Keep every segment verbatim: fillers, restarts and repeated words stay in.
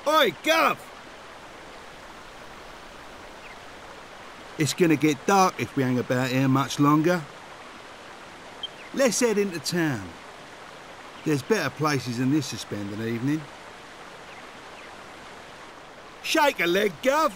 Oi, Gov! It's gonna get dark if we hang about here much longer. Let's head into town. There's better places than this to spend an evening. Shake a leg, Gov!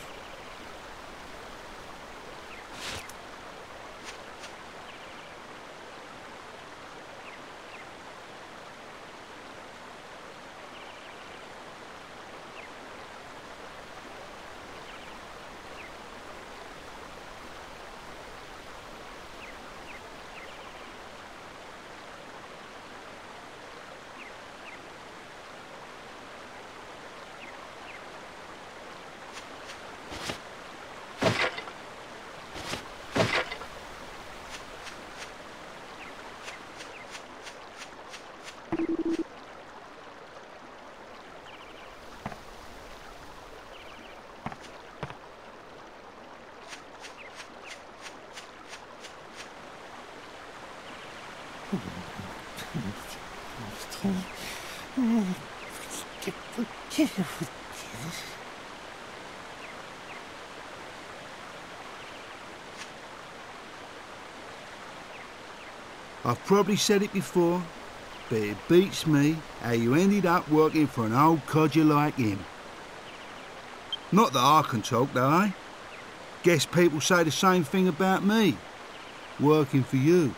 I've probably said it before, but it beats me how you ended up working for an old codger like him. Not that I can talk, though, eh? Guess people say the same thing about me, working for you.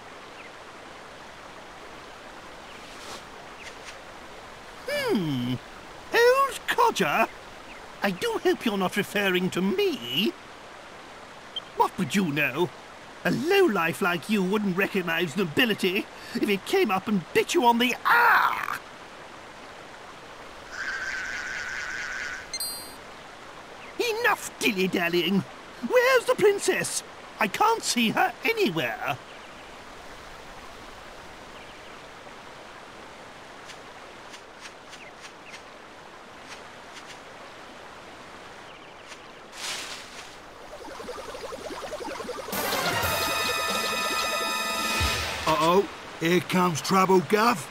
Hmm. Old codger? I do hope you're not referring to me. What would you know? A lowlife like you wouldn't recognize nobility if it came up and bit you on the ah! Enough dilly-dallying. Where's the princess? I can't see her anywhere. Uh-oh, here comes trouble, Gov.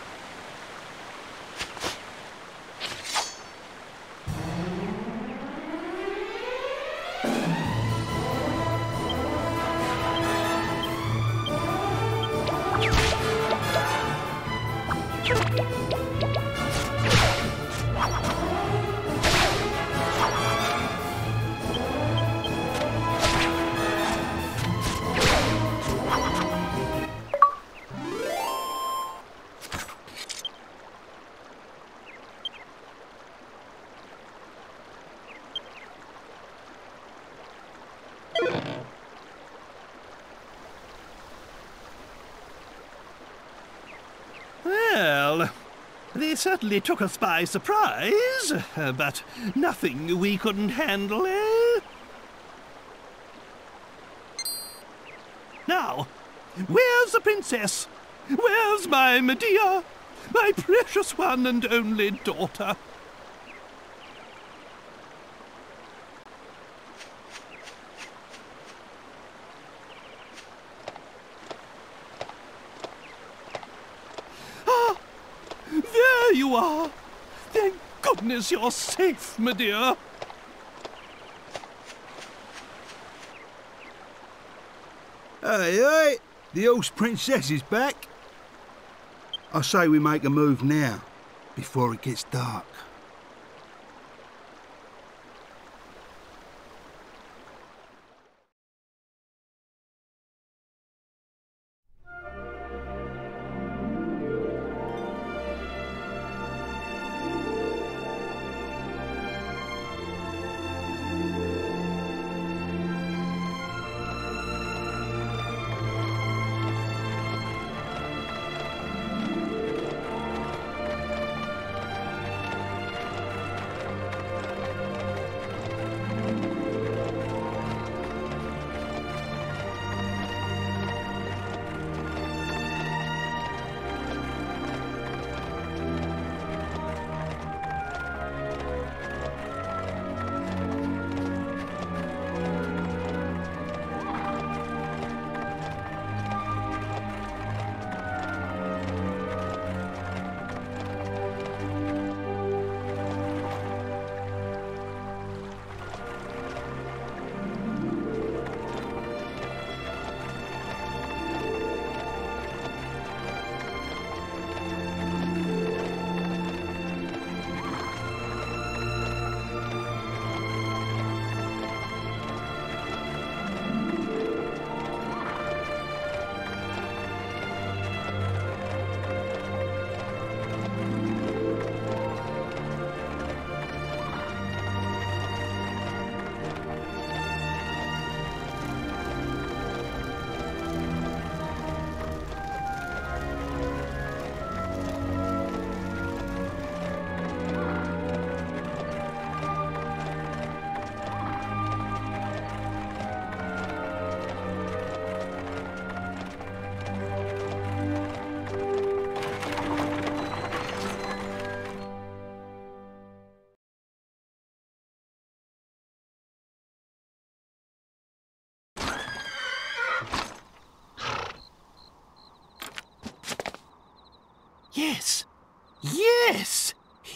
Well, they certainly took us by surprise, uh, but nothing we couldn't handle, eh? Now, where's the princess? Where's my Medea? My precious one and only daughter? There you are! Thank goodness you're safe, Medea. Hey, hey! The horse princess is back. I say we make a move now, before it gets dark.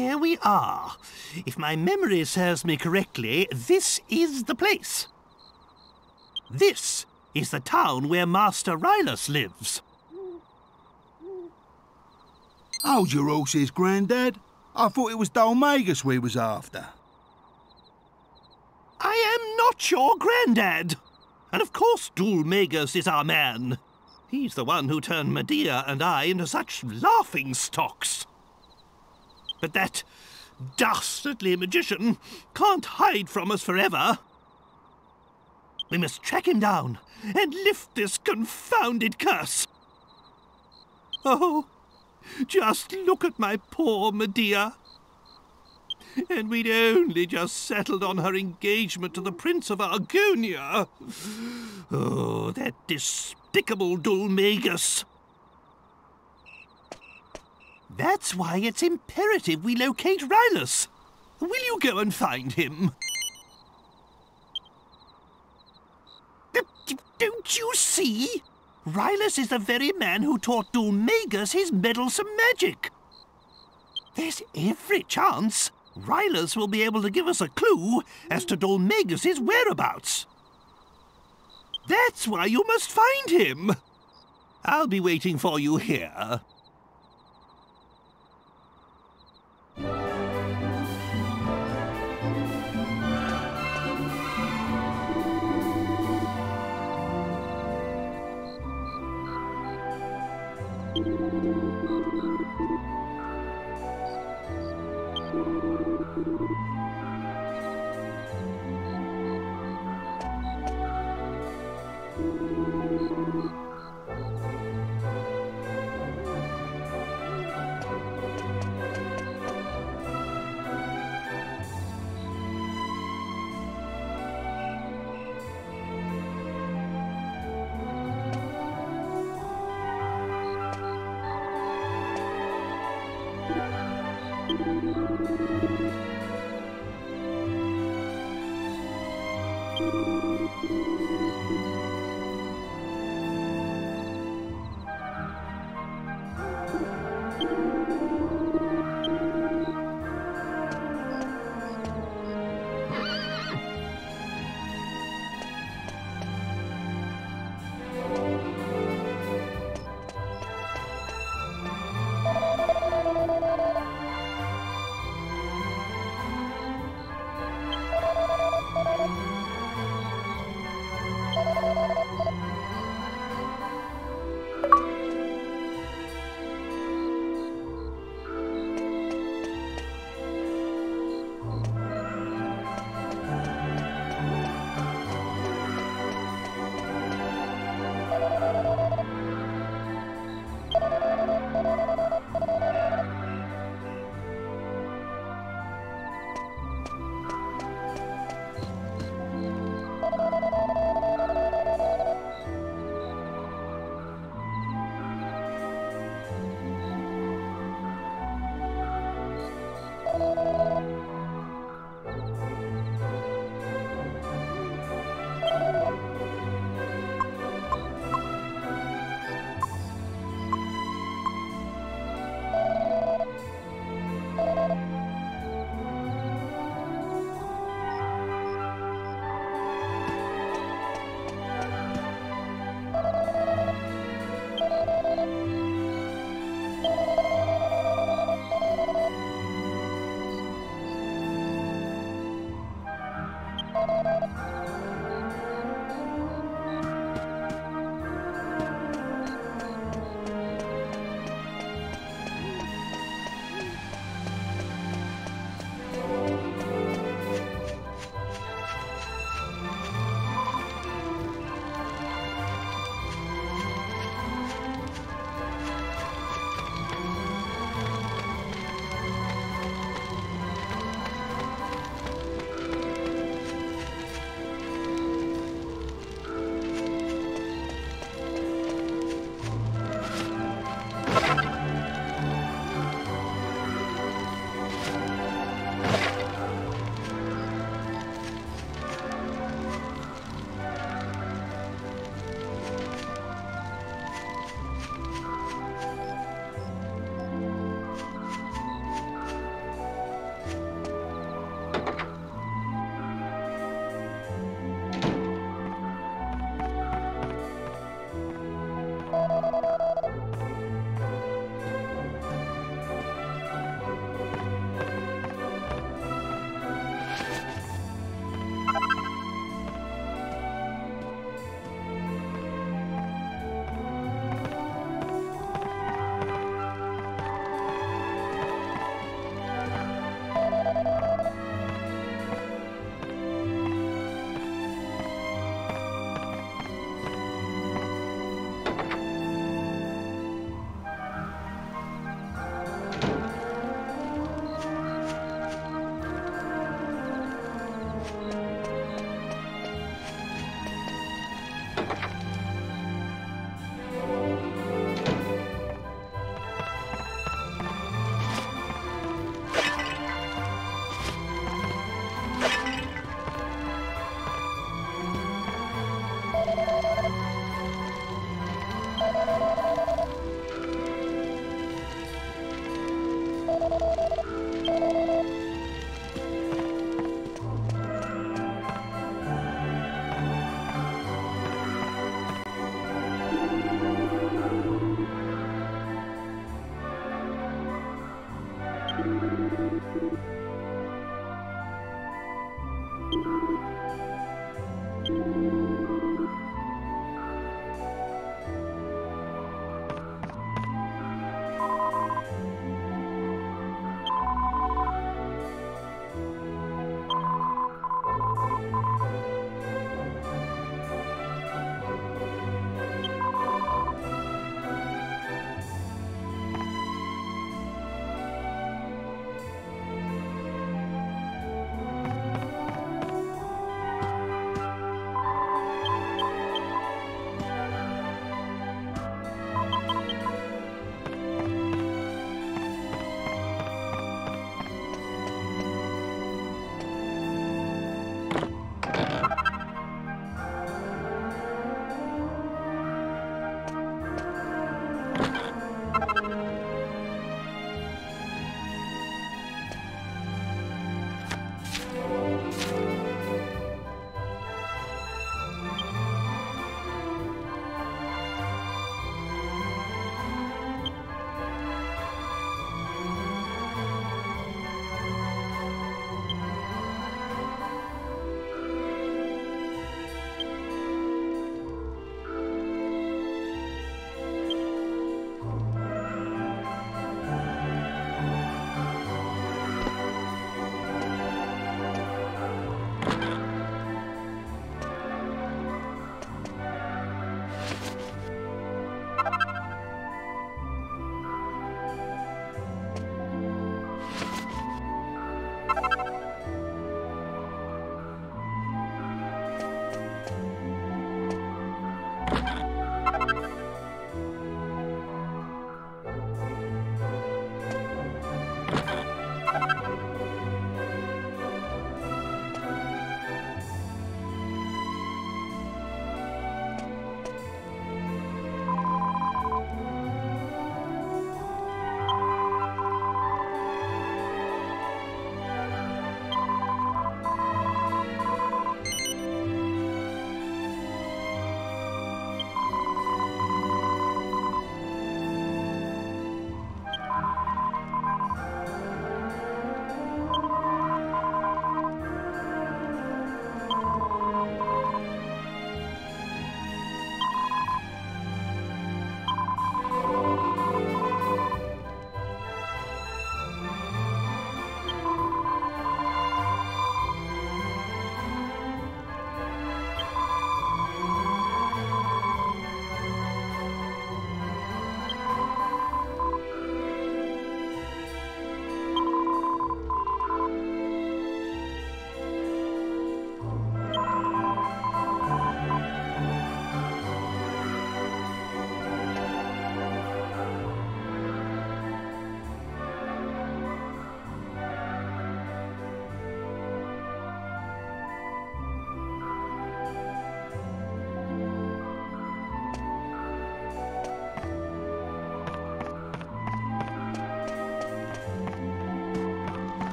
here we are. If my memory serves me correctly, this is the place. This is the town where Master Rylus lives. Hold your horses, Grandad. I thought it was Dulmagus we was after. I am not your Grandad. And of course Dulmagus is our man. He's the one who turned Medea and I into such laughing stocks. But that dastardly magician can't hide from us forever. We must track him down and lift this confounded curse. Oh, just look at my poor Medea. And we'd only just settled on her engagement to the Prince of Argonia. Oh, that despicable Dulmagus. That's why it's imperative we locate Rylus. Will you go and find him? Don't you see? Rylus is the very man who taught Dulmagus his meddlesome magic. There's every chance Rylus will be able to give us a clue as to Dulmagus' whereabouts. That's why you must find him. I'll be waiting for you here.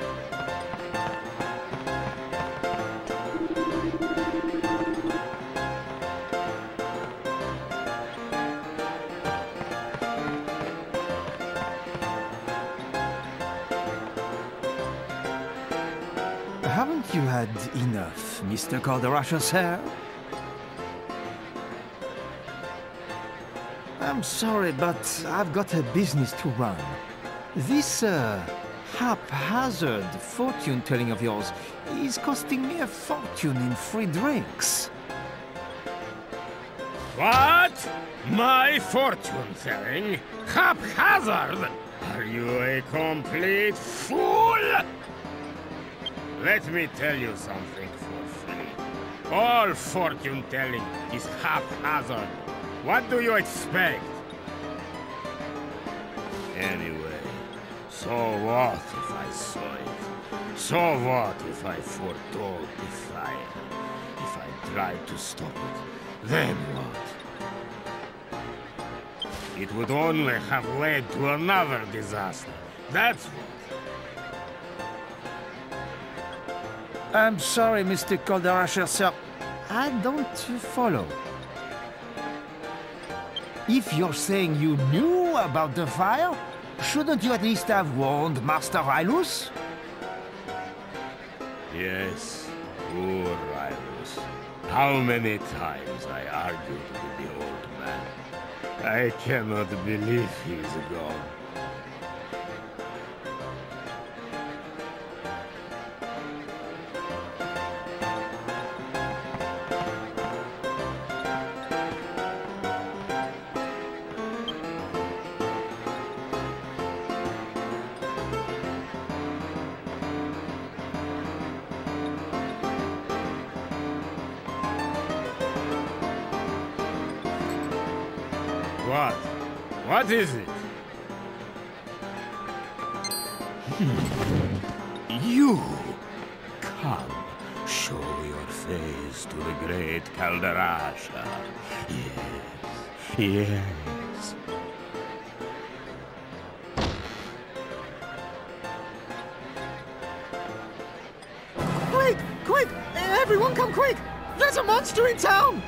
Haven't you had enough, Mister Calderasher, sir? I'm sorry, but I've got a business to run. This, uh, haphazard fortune-telling of yours is costing me a fortune in free drinks. What? My fortune-telling? Haphazard? Are you a complete fool? Let me tell you something for free. All fortune-telling is haphazard. What do you expect? Anyway, so what if I saw it? So what if I foretold the fire? If I tried to stop it, then what? It would only have led to another disaster. That's what. I'm sorry, Mister Calderasher, sir. I don't follow. If you're saying you knew about the fire, shouldn't you at least have warned Master Rylus? Yes, poor Rylus. How many times I argued with the old man. I cannot believe he's gone. What? What is it? You! Come, show your face to the great Calderasher. Yes, yes. Quick! Quick! Everyone come quick! There's a monster in town!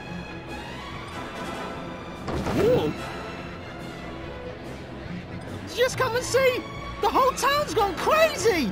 Wolf? Just come and see! The whole town's gone crazy!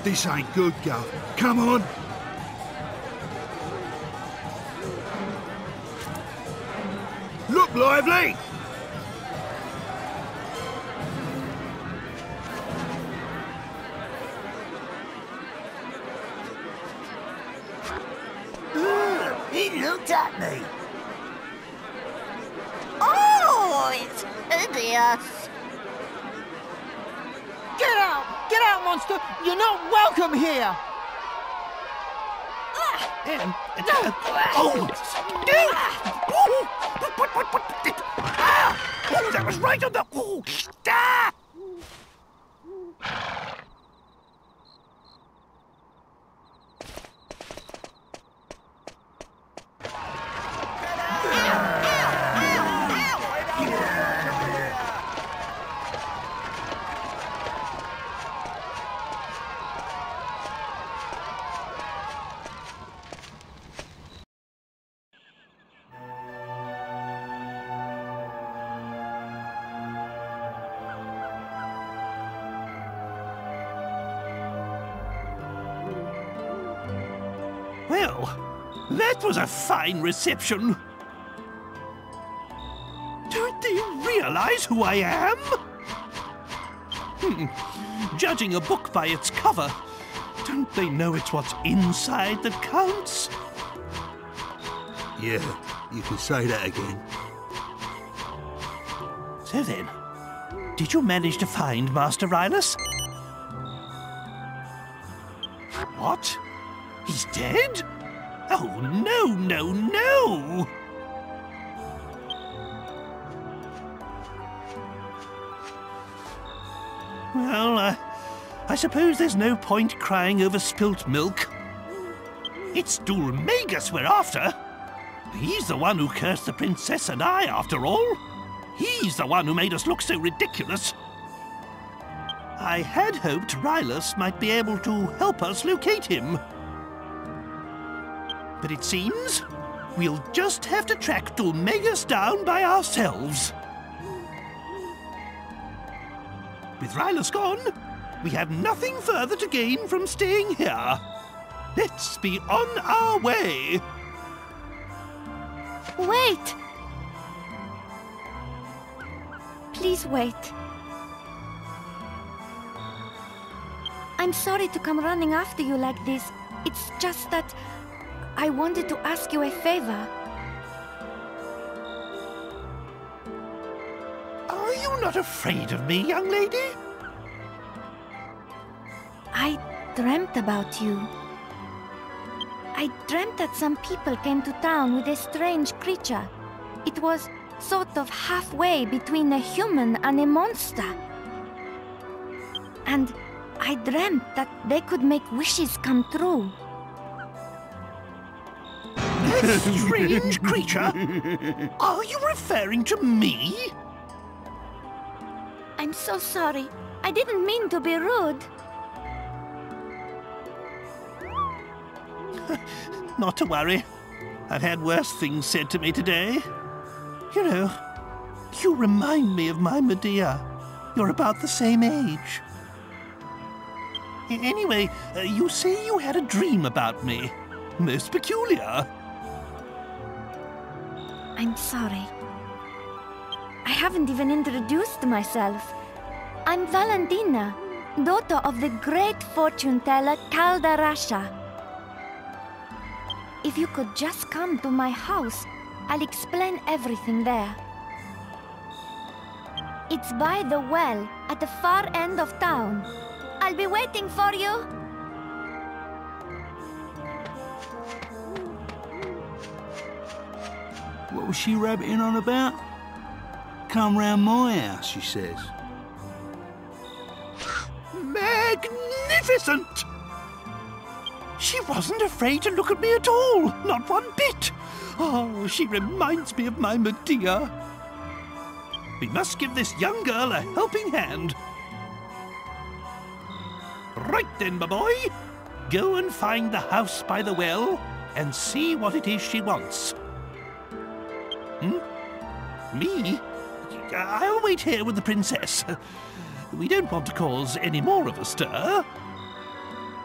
This ain't good, Gov. Come on. Look lively! He looked at me. Oh, it's hideous. Get out! Get out, monster! You're not welcome here! Um, uh, oh! Oh! What, what, what, what? Ah! Oh, that was right on the... Oh! Ah! Well, that was a fine reception. Don't they realize who I am? Hmm. Judging a book by its cover, don't they know it's what's inside that counts? Yeah, you can say that again. So then, did you manage to find Master Rylus? What? He's dead? Oh, no, no, no! Well, uh, I suppose there's no point crying over spilt milk. It's Dulmagus we're after. He's the one who cursed the princess and I, after all. He's the one who made us look so ridiculous. I had hoped Rylus might be able to help us locate him. But it seems we'll just have to track Dulmagus down by ourselves. With Rylus gone, we have nothing further to gain from staying here. Let's be on our way. Wait! Please wait. I'm sorry to come running after you like this. It's just that I wanted to ask you a favor. Are you not afraid of me, young lady? I dreamt about you. I dreamt that some people came to town with a strange creature. It was sort of halfway between a human and a monster. And I dreamt that they could make wishes come true. A strange creature? Are you referring to me? I'm so sorry. I didn't mean to be rude. Not to worry. I've had worse things said to me today. You know, you remind me of my Medea. You're about the same age. A- Anyway, uh, you say you had a dream about me. Most peculiar. I'm sorry. I haven't even introduced myself. I'm Valentina, daughter of the great fortune teller Caldarasha. If you could just come to my house, I'll explain everything there. It's by the well at the far end of town. I'll be waiting for you. What was she rabbiting on about? Come round my house, she says. Magnificent! She wasn't afraid to look at me at all, not one bit. Oh, she reminds me of my Medea. We must give this young girl a helping hand. Right then, my boy. Go and find the house by the well and see what it is she wants. Hmm? Me? I'll wait here with the princess. We don't want to cause any more of a stir.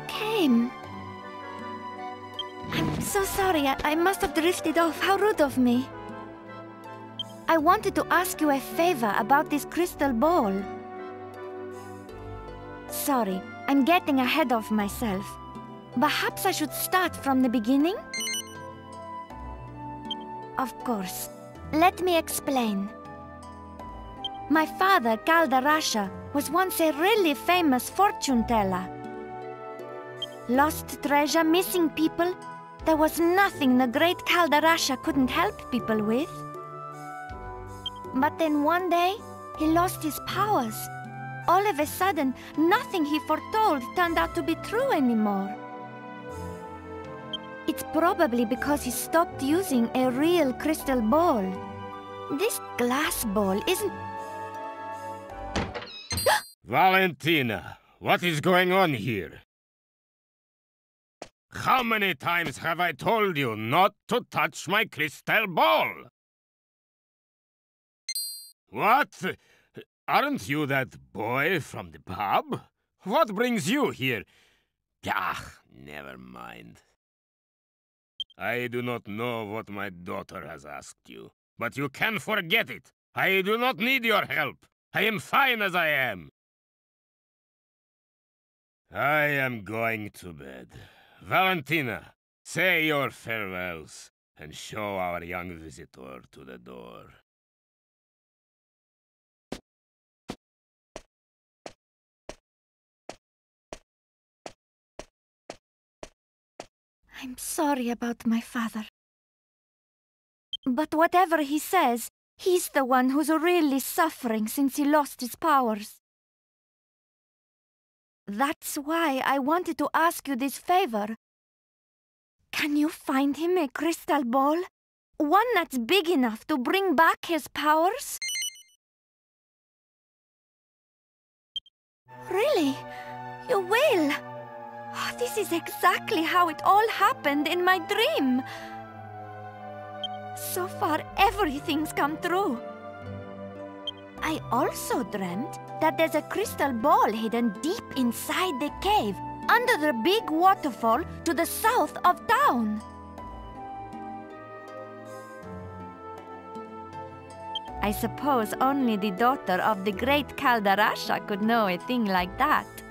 came. I'm so sorry. I, I must have drifted off. How rude of me. I wanted to ask you a favor about this crystal ball. Sorry, I'm getting ahead of myself. Perhaps I should start from the beginning? Of course. Let me explain. My father, Kaldarasha, was once a really famous fortune teller. Lost treasure, missing people. There was nothing the great Kaldarasha couldn't help people with. But then one day, he lost his powers. All of a sudden, nothing he foretold turned out to be true anymore. It's probably because he stopped using a real crystal ball. This glass ball isn't... Valentina, what is going on here? How many times have I told you not to touch my crystal ball? What? Aren't you that boy from the pub? What brings you here? Ah, never mind. I do not know what my daughter has asked you, but you can forget it. I do not need your help. I am fine as I am. I am going to bed. Valentina, say your farewells and show our young visitor to the door. I'm sorry about my father. But whatever he says, he's the one who's really suffering since he lost his powers. That's why I wanted to ask you this favor. Can you find him a crystal ball? One that's big enough to bring back his powers? Really? You will? Oh, this is exactly how it all happened in my dream. So far, everything's come true. I also dreamt that there's a crystal ball hidden deep inside the cave, under the big waterfall to the south of town. I suppose only the daughter of the great Kaldarasha could know a thing like that.